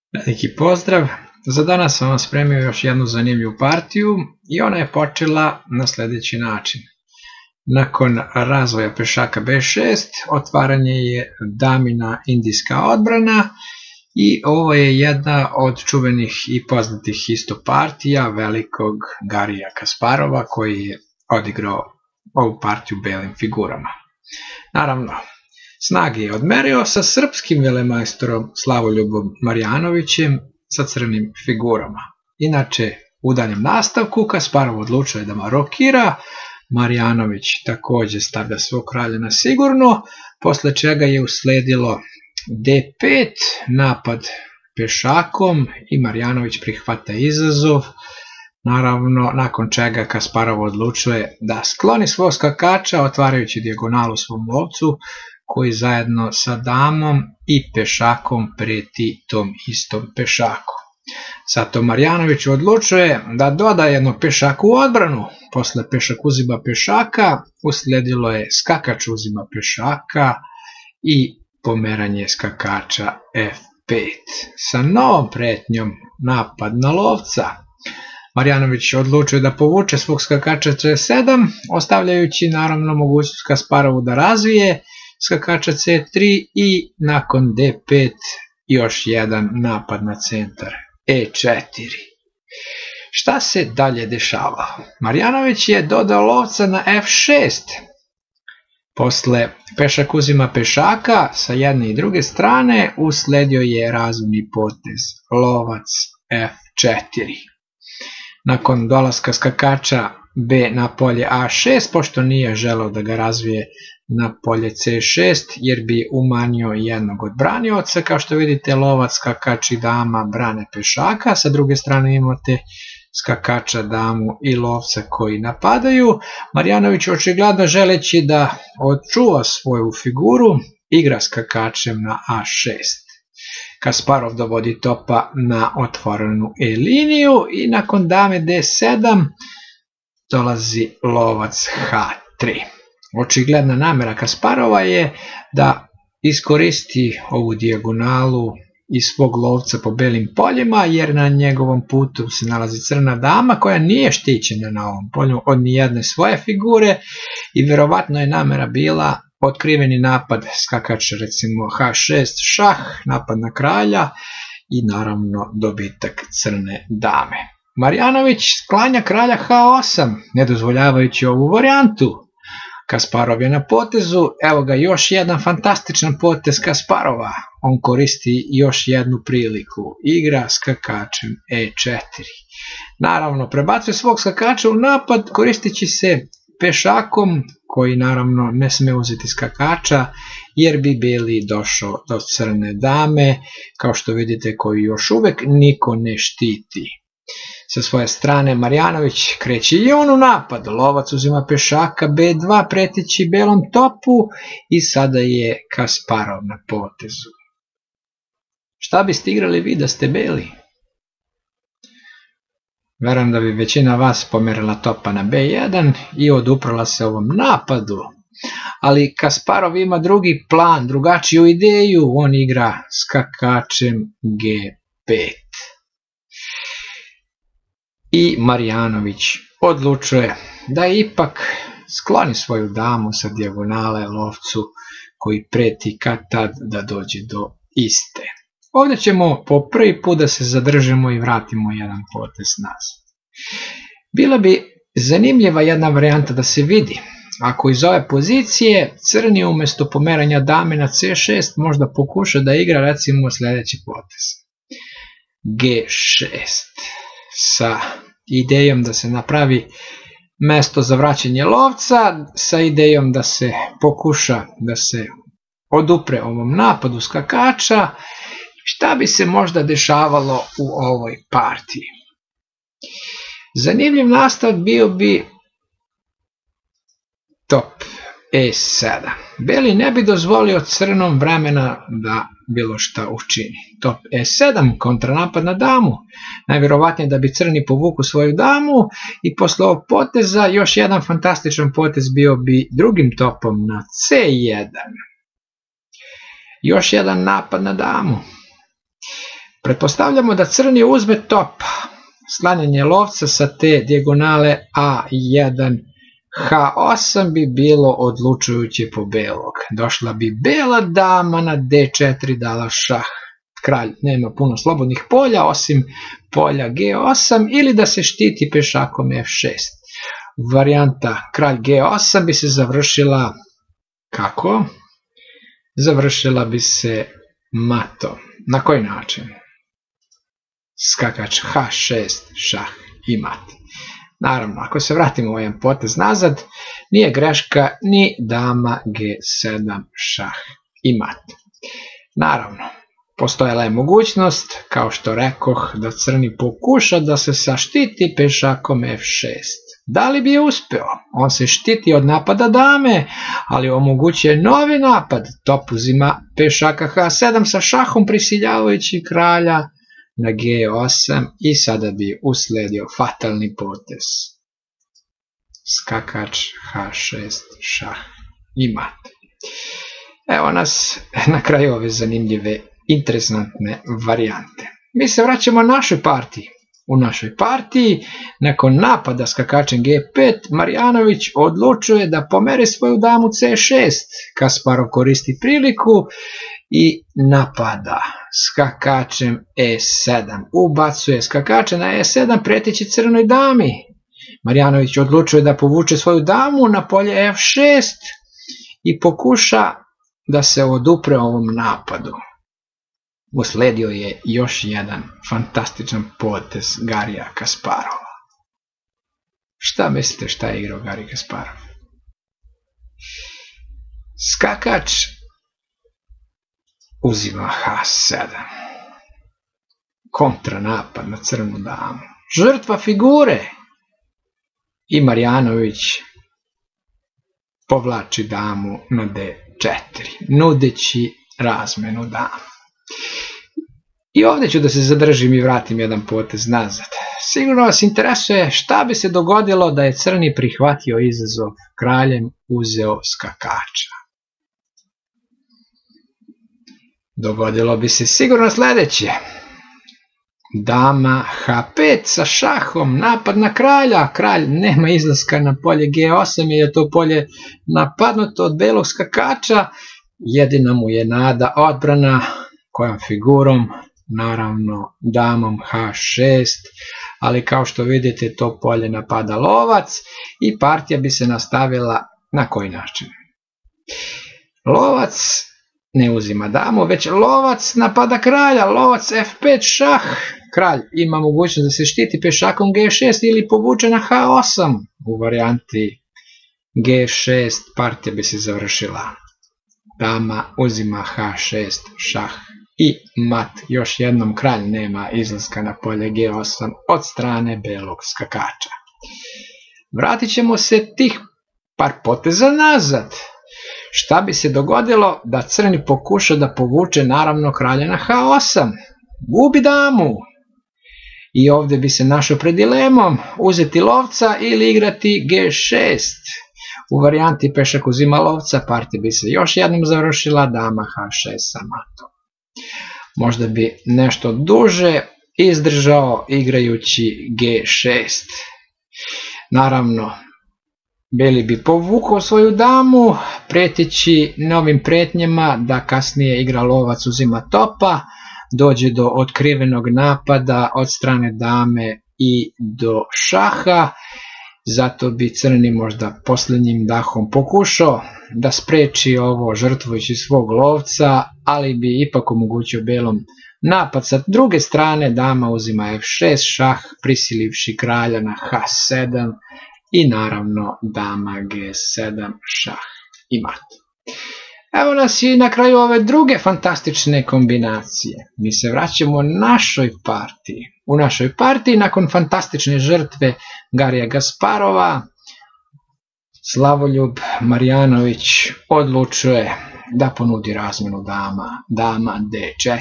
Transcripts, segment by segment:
Veliki pozdrav! Za danas sam vam spremio još jednu zanimljivu partiju i ona je počela na sljedeći način. Nakon razvoja pešaka b6, otvaranje je damina indijska odbrana i ovo je jedna od čuvenih i poznatih isto partija velikog Garija Kasparova koji je odigrao ovu partiju belim figurama. Naravno, snage je odmerio sa srpskim velemajstorom Slavoljubom Marjanovićem sa crnim figurama. Inače, u daljem nastavku Kasparov odlučuje da marokira, Marjanović također stavlja svog kralja na sigurno, posle čega je usledilo d5, napad pešakom i Marjanović prihvata izazov. Naravno, nakon čega Kasparov odlučuje da skloni svog skakača otvarajući dijagonalu svom lovcu koji zajedno sa damom i pešakom preti tom istom pešaku. Zato Marjanović odlučuje da doda jednog pešaka u odbranu. Posle pešak uzima pešaka, uslijedilo je skakač uzima pešaka i pomeranje skakača f5. Sa novom pretnjom napad na lovca. Marjanović odlučuje da povuče svog skakača c7, ostavljajući naravno mogućnost Kasparovu da razvije skakača c3 i nakon d5 još jedan napad na centar e4. Šta se dalje dešava? Marjanović je dodao lovca na f6. Posle pešak uzima pešaka sa jedne i druge strane usledio je razumni potez lovac f4. Nakon dolaska skakača b na polje a6, pošto nije želeo da ga razvije na polje c6 jer bi umanjio jednog od branioca, kao što vidite lovac, skakač i dama brane pešaka, sa druge strane imate skakača, damu i lovca koji napadaju. Marjanović očigledno želeći da očuva svoju figuru igra skakačem na a6. Kasparov dovodi topa na otvorenu e liniju i nakon dame d7 dolazi lovac h3. Očigledna namera Kasparova je da iskoristi ovu dijagonalu i svog lovca po belim poljima, jer na njegovom putu se nalazi crna dama koja nije štićena na ovom polju od nijedne svoje figure i vjerovatno je namera bila otkriveni napad skakač recimo h6 šah, napad na kralja i naravno dobitak crne dame. Marjanović sklanja kralja h8, ne dozvoljavajući ovu varijantu. Kasparov je na potezu, evo ga još jedan fantastičan potez Kasparova. On koristi još jednu priliku, igra skakačem e4. Naravno, prebacuje svog skakača u napad koristeći se pešakom, koji naravno ne sme uzeti skakača, jer bi beli došao do crne dame, kao što vidite koju još uvek niko ne štiti. Sa svoje strane Marjanović kreće i on u napad, lovac uzima pešaka b2 preteći belom topu i sada je Kasparov na potezu. Šta biste igrali vi da ste beli? Verujem da bi većina vas pomerila topa na b1 i oduprla se ovom napadu, ali Kasparov ima drugi plan, drugačiju ideju, on igra skakačem g5. I Marjanović odlučuje da ipak skloni svoju damu sa dijagonale lovcu koji preti kad tad da dođe do iste. Ovdje ćemo po prvi put da se zadržimo i vratimo jedan potez nazad. Bila bi zanimljiva jedna varijanta da se vidi. Ako iz ove pozicije crni umjesto pomeranja dame na c6 možda pokuša da igra recimo sljedeći potez. g6 sa idejom da se napravi mesto za vraćanje lovca, sa idejom da se pokuša da se odupre ovom napadu skakača. Šta bi se možda dešavalo u ovoj partiji? Zanimljiv nastavak bio bi top e7. Beli ne bi dozvolio crnom vremena da bilo šta učini. Top e7, kontranapad na damu. Najvjerovatnije da bi crni povuku svoju damu i posle ovog poteza još jedan fantastičan potez bio bi drugim topom na c1. Još jedan napad na damu. Pretpostavljamo da crni uzme top. Sklanjanje lovca sa te dijagonale A1, H8 bi bilo odlučujuće po belog. Došla bi bela dama na D4, dala šah. Kralj nema puno slobodnih polja, osim polja G8, ili da se štiti pešakom F6. Varijanta kralj G8 bi se završila kako? Završila bi se matom. Na koji način? Skakač H6, šah i mat. Naravno, ako se vratimo ovaj potez nazad, nije greška ni dama G7, šah i mat. Naravno, postojala je mogućnost, kao što rekoh, da crni pokuša da se saštiti pešakom F6. Da li bi je uspeo? On se štiti od napada dame, ali omogućuje novi napad. Top uzima pešaka H7 sa šahom prisiljavajući kralja na G8 i sada bi usledio fatalni potez. Skakač H6, šah i mat. Evo nas na kraju ove zanimljive, interesantne varijante. Mi se vraćamo našoj partiji. U našoj partiji, nakon napada skakačem G5, Marjanović odlučuje da pomeri svoju damu C6. Kasparov koristi priliku i napada skakačem E7. Ubacuje skakače na E7 preteći crnoj dami. Marjanović odlučuje da povuče svoju damu na polje F6 i pokuša da se odupre ovom napadu. Usledio je još jedan fantastičan potez Garija Kasparova. Šta mislite šta je igrao Garij Kasparov? Skakač uzima H7. Kontranapad na crnu damu. Žrtva figure. I Marjanović povlači damu na D4, nudeći razmenu damu. I ovdje ću da se zadržim i vratim jedan potez nazad. Sigurno vas interesuje šta bi se dogodilo da je crni prihvatio izazov, kraljem uzeo skakača. Dogodilo bi se sigurno sljedeće. Dama H5 sa šahom, napad na kralja. Kralj nema izlaska na polje G8 jer je to polje napadnuto od belog skakača. Jedina mu je nada odbrana. Kojom figurom? Naravno damom H6, ali kao što vidite to polje napada lovac i partija bi se nastavila na koji način? Lovac ne uzima damu, već lovac napada kralja, lovac F5 šah. Kralj ima mogućnost da se štiti pešakom G6 ili povuče na H8. U varijanti G6 partija bi se završila. Dama uzima H6 šah i mat. Još jednom kralj nema izlaska na polje G8 od strane belog skakača. Vratit ćemo se tih par poteza nazad. Šta bi se dogodilo da crni pokuša da povuče naravno kralja na H8? Gubi damu. I ovdje bi se našao pred dilemom uzeti lovca ili igrati G6. U varijanti pešak uzima lovca partija bi se još jednom završila, dama H6 sa matom. Možda bi nešto duže izdržao igrajući G6. Naravno, beli bi povukao svoju damu, preteći novim pretnjama da kasnije igra lovac uzima topa, dođe do otkrivenog napada od strane dame i do šaha. Zato bi crni možda posljednjim dahom pokušao da spreči ovo žrtvujući svog lovca, ali bi ipak omogućio belom napad. Sa druge strane dama uzima F6 šah, prisilivši kralja na H7 i naravno dama G7 šah i mat. Evo nas i na kraju ove druge fantastične kombinacije. Mi se vraćamo našoj partiji. U našoj partiji nakon fantastične žrtve Garija Kasparova, Slavoljub Marjanović odlučuje da ponudi razmenu dama D4.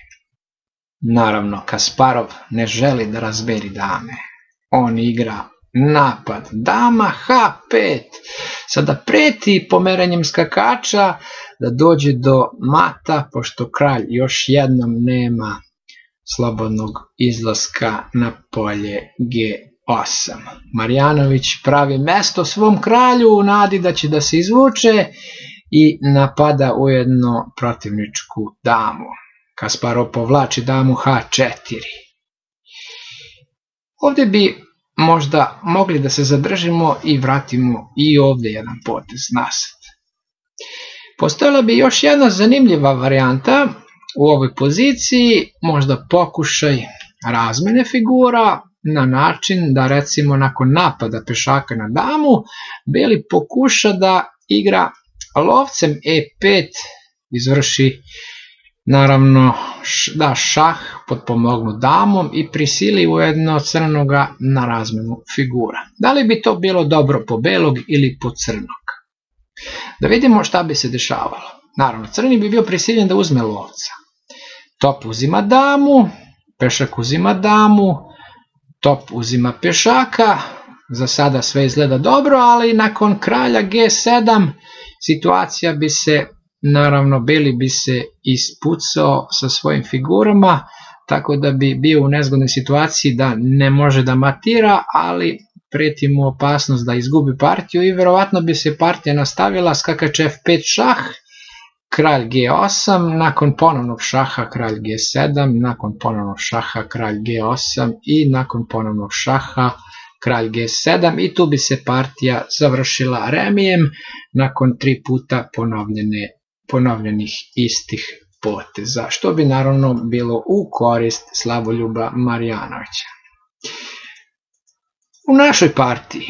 Naravno, Kasparov ne želi da razberi dame. On igra napad. Dama H5. Sada preti pomeranjem skakača da dođe do mata, pošto kralj još jednom nema slobodnog izlaska na polje G8. Marjanović pravi mesto svom kralju u nadi da će da se izvuče i napada ujedno protivničku damu. Kasparov povlači damu H4. Ovdje bi možda mogli da se zadržimo i vratimo i ovdje jedan potez nazad. Postojala bi još jedna zanimljiva varijanta u ovoj poziciji, možda pokušaj razmene figura na način da recimo nakon napada pešaka na damu, beli pokuša da igra lovcem E5, izvrši naravno da šah potpomognu damom i prisili ujedno crnoga na razmenu figura. Da li bi to bilo dobro po belog ili po crnog? Da vidimo šta bi se dešavalo. Naravno, crni bi bio prisiljen da uzme lovca. Top uzima damu, pešak uzima damu, top uzima pešaka. Za sada sve izgleda dobro, ali nakon kralja G7 situacija bi se, naravno, beli bi se ispucao sa svojim figurama, tako da bi bio u nezgodnoj situaciji da ne može da matira, ali preti mu opasnost da izgubi partiju i verovatno bi se partija nastavila skakač F5 šah, kralj G8, nakon ponovnog šaha kralj G7, nakon ponovnog šaha kralj G8 i nakon ponovnog šaha kralj G7 i tu bi se partija završila remijem nakon 3 puta ponovljenih istih poteza, što bi naravno bilo u korist Slavoljuba Marjanovića. U našoj partiji,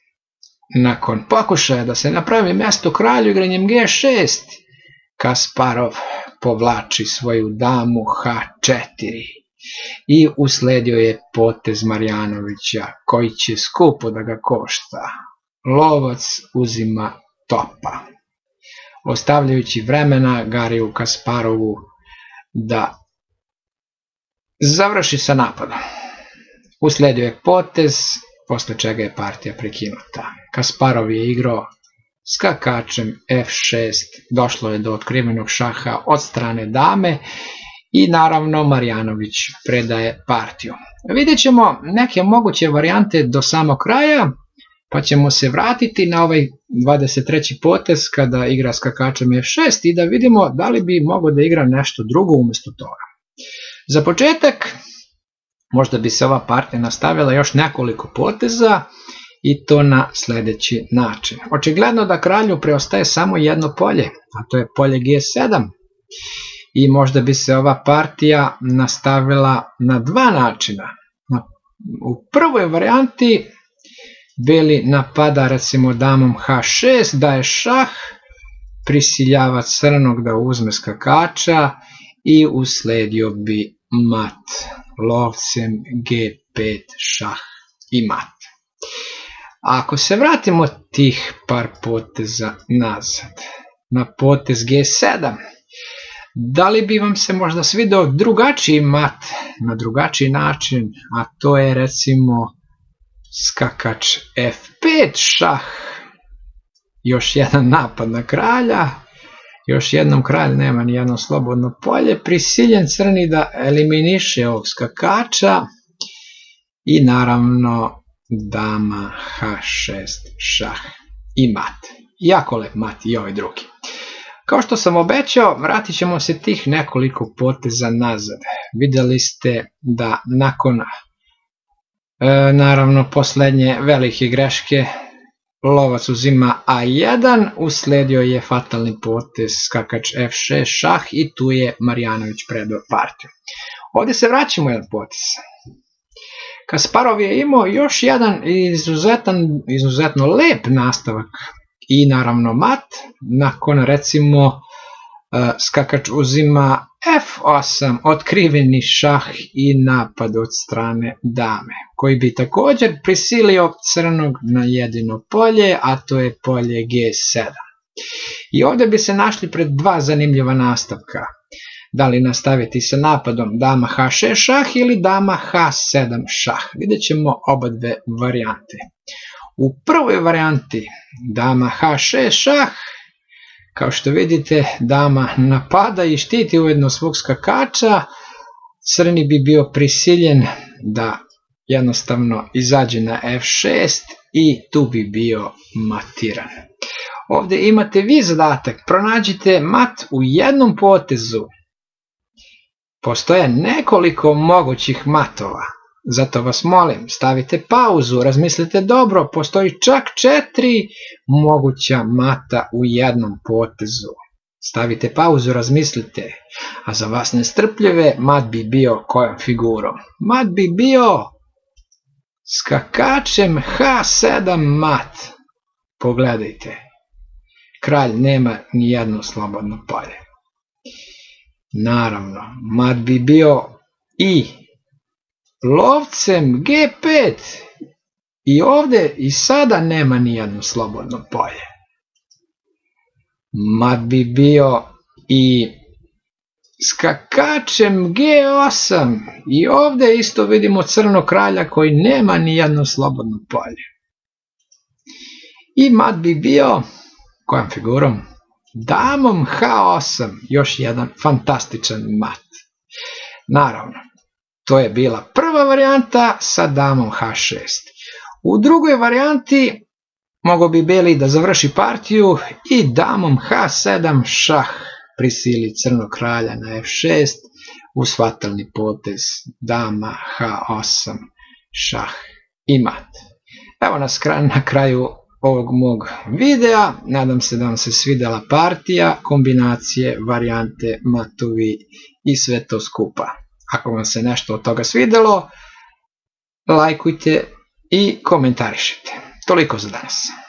nakon pokušaja da se napravi mesto kralju igranjem G6, Kasparov povlači svoju damu H4 i usledio je potez Marjanovića koji će skupo da ga košta. Lovac uzima topa, ostavljajući vremena Gariju Kasparovu da završi sa napadom. Usledio je potez, posle čega je partija prekinuta. Kasparov je igrao skakačem F6, došlo je do otkrivenog šaha od strane dame i naravno Marjanović predaje partiju. Vidjet ćemo neke moguće varijante do samog kraja, pa ćemo se vratiti na ovaj 23. potez kada igra skakačem F6 i da vidimo da li bi mogao da igra nešto drugo umjesto toga. Za početak, možda bi se ova partija nastavila još nekoliko poteza i to na sljedeći način. Očigledno da kralju preostaje samo jedno polje, a to je polje G7. I možda bi se ova partija nastavila na dva načina. U prvoj varijanti beli napada recimo damom H6, daje šah, prisiljava crnog da uzme skakača i usledio bi mat lovcem G5 šah i mat. Ako se vratimo tih par poteza nazad na potez G7, da li bi vam se možda svidao drugačiji mat na drugačiji način, a to je recimo skakač F5 šah, još jedan napad na kralja, još jednom kralj nema ni jedno slobodno polje, prisiljen crni da eliminiše ovog skakača i naravno dama H6 šah i mat. Jako lep mat i ovaj drugi. Kao što sam obećao, vratit ćemo se tih nekoliko poteza nazad. Vidjeli ste da nakon naravno posljednje velike greške lovac uzima A1, usledio je fatalni potez skakač F6 šah i tu je Marjanović predao partiju. Ovdje se vraćamo jedan potez. Kasparov je imao još jedan izuzetno lep nastavak i naravno mat, nakon recimo skakač uzima F8, otkriveni šah i napad od strane dame, koji bi također prisilio crnog na jedino polje, a to je polje G7. I ovdje bi se našli pred dva zanimljiva nastavka. Da li nastaviti sa napadom dama H6 šah ili dama H7 šah. Vidjet ćemo oba dve varijante. U prvoj varijanti dama H6 šah, kao što vidite, dama napada i štiti ujedno svog skakača, Crni bi bio prisiljen da jednostavno izađe na f6 i tu bi bio matiran. Ovdje imate vi zadatak, pronađite mat u jednom potezu. Postoje nekoliko mogućih matova, zato vas molim, stavite pauzu, razmislite dobro, postoji čak 4 moguća mata u jednom potezu. Stavite pauzu, razmislite, a za vas nestrpljive, mat bi bio kojom figurom? Mat bi bio skakačem h7 mat. Pogledajte, kralj nema ni jedno slobodno polje. Naravno, mat bi bio i lovcem g5 i ovdje i sada nema ni jedno slobodno polje. Mat bi bio i skakačem g8 i ovdje isto vidimo crnog kralja koji nema ni jedno slobodno polje. I mat bi bio kojom figurom? Damom h8, još jedan fantastičan mat. Naravno, to je bila prva varijanta sa damom h6. U drugoj varijanti mogo bi bili da završi partiju i damom h7 šah prisili crnog kralja na f6 uz fatalni potez dama h8 šah i mat. Evo nas na kraju ovog mog videa. Nadam se da vam se svidjela partija, kombinacije, varijante, matovi i sve to skupa. Ako vam se nešto od toga svidjelo, lajkujte i komentarišite. Toliko za danas.